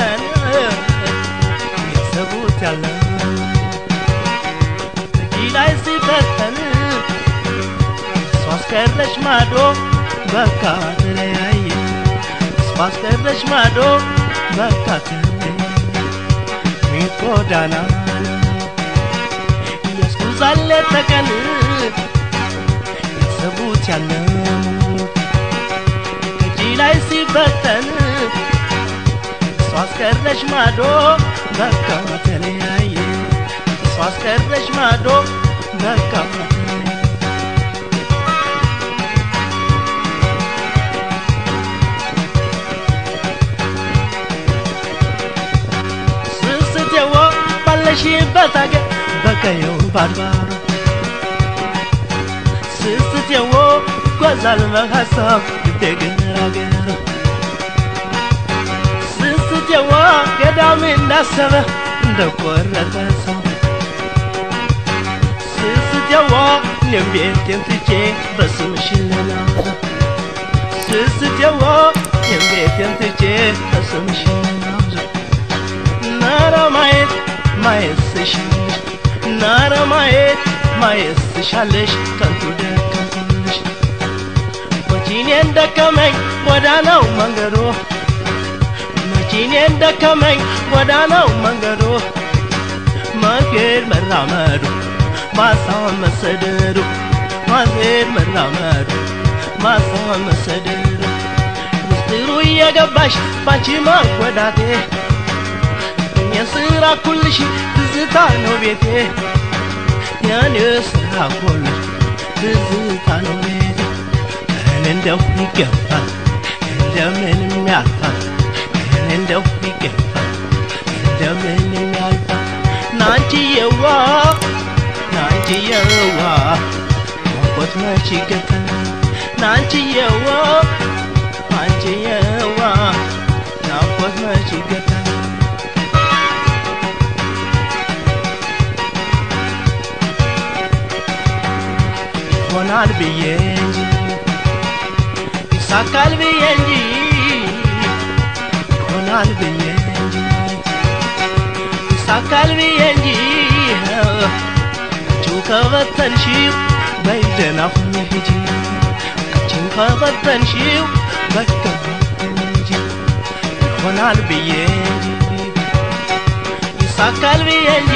ሲበተን ያሰቡት ያለው ላይ ሲበተን ስዋስከረሽ ማዶ በቃ ተለያየ ስዋስከረሽ ማዶ በቃ ሚቆዳና ያስኩዛለ ተቀን ያሰቡት ያለው ላይ ሲበተን ስዋስከረሽ ማዶ በቃ ተለያየ ስዋስከረሽ ማዶ በቃ ስስተው ባለሽበት አገር በቀየው ባድባሩ ስስተው ጓዛል በሐሳብ ደግነራ ገር ስስተው ገዳም እንዳሰበ እንደቆረጠ ሰው ስስተው የቤቴን ትቼ በስምሽ ልናዛ ስስተው የቤቴን ትቼ በስምሽ ልናዛ ናራ ማየት ስሻለሽ ናራ ማየት ስሻለሽ ከንቱ ደከምኩልሽ መቼኔ እንደከመኝ ወዳናው መንገዶ መቼኔ እንደከመኝ ወዳናው መንገዶ መንገድ መራመዱ ማሳውን መሰደዱ መንገድ መራመዱ ማሳውን መሰደዱ ምስጢሩ እየገባሽ ባንቺ መጎዳቴ የስራ ኩልሽ ትዝታ ነው ቤቴ የኔ ስራ ኩልሽ ትዝታ ነው ቤቴ እንደው ይገባል እንደምንም ያልፋል እንደው ይገባል እንደምንም ያልፋል ናንቺየዋ ወቆት መች ይገታል ናንቺየዋ ናቆት መች ይገታል ይሆናል ብዬ እንጂ ይሳካል ብዬ እንጂ ይሆናል ብዬ እንጂ ይሳካል ብዬ እንጂ ከበተንሽው በይደና ሁኚ ሂጂ አንቺን ከበተንሽው በቃ እንጂ ይሆናል ብዬ እንጂ ይሳካል ብዬ እንጂ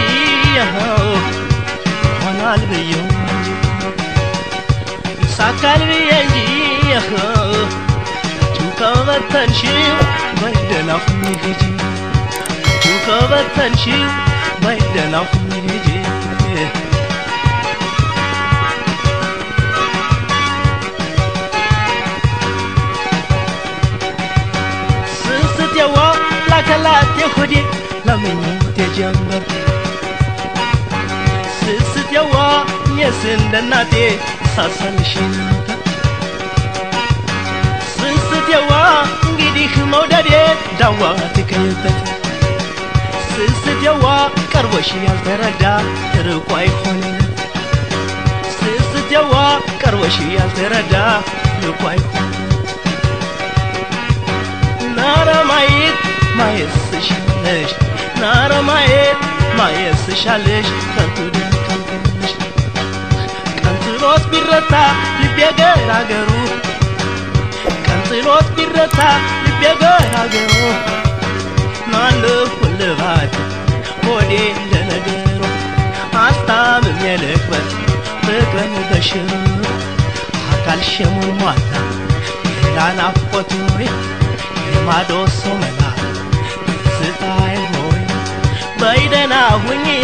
ይሆናል ብዬ እንጂ ይሳካል ብዬ እንጂ አንቺን ከበተንሽው በይደና ሁኚ ሂጂ አንቺን ከበተንሽው በይደና ሁኚ ሂጂ ከላት የሆዴ ለምኞት የጀመር ስስተው የስንደናቴ ሳሰልሽ ነበር ስስተው እንግዲህ መውደዴ ዳዋት ከየበት ስስተው ቀርቦሽ ያልተረዳ ርቆ አይሆንም ስስተው ቀርቦሽ ያልተረዳ ርቆ አይሆንም ናራ ማየት ስሻለሽ ናራ ማየት ስሻለሽ ከንቱ ደከምኩልሽ ቀንጥሎት ቢረታ ልቤ ገራገሩ ቀንጥሎት ቢረታ ልቤ ገራገሩ ናለሁ ልባት ሆዴ እንደነገሩ አስታምም የልክበት ፍቅርን በሽሩ አካል ሸሙን ሟታ ላናፍቆቱ የማዶ ሰው መላ ስታይ ሆይ በይደና ሁኚ